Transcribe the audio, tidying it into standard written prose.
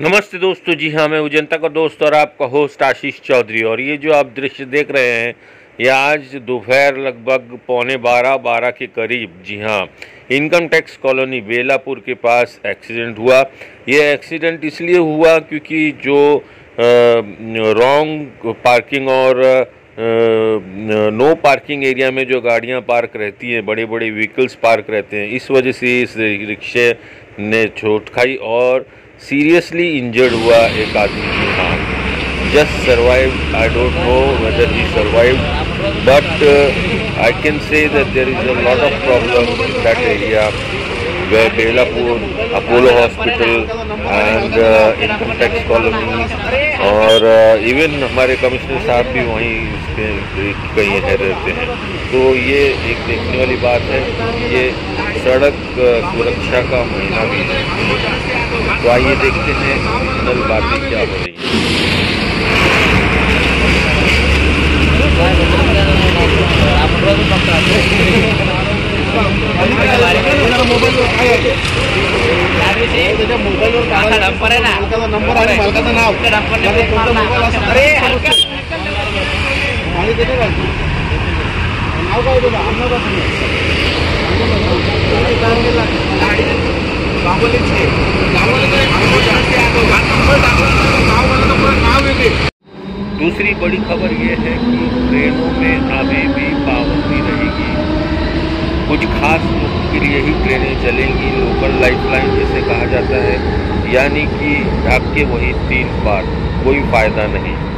नमस्ते दोस्तों, जी हाँ, मैं उजंता का दोस्त और आपका होस्ट आशीष चौधरी। और ये जो आप दृश्य देख रहे हैं ये आज दोपहर लगभग 11:15 के करीब, जी हाँ, इनकम टैक्स कॉलोनी बेलापुर के पास एक्सीडेंट हुआ। ये एक्सीडेंट इसलिए हुआ क्योंकि जो रॉन्ग पार्किंग और नो पार्किंग एरिया में जो गाड़ियां पार्क रहती हैं, बड़े बड़े व्हीकल्स पार्क रहते हैं, इस वजह से इस रिक्शे ने चोट खाई और सीरियसली इंजर्ड हुआ एक आदमी की हाथ। Just survive, I don't know whether he survive, but I can say that there is a lot of problem in that area where Belapur, Apollo hospital and income tax colony और even हमारे commissioner साहब भी वहीं कहीं रहते हैं। तो ये एक देखने वाली बात है। ये सड़क सुरक्षा का महीना भी है। तो आइए देखते हैं ओरिजिनल बातें क्या हो रही नंबर आहे ना, नंबर आणि मालकाचं नाव, दूसरी बड़ी खबर ये है कि ट्रेनों में अभी भी पाबंदी रहेगी। कुछ खास लोगों के लिए ही ट्रेनें चलेंगी, लोकल लाइफलाइन जिसे कहा जाता है, यानी कि ढाके वही 3 पार, कोई फ़ायदा नहीं।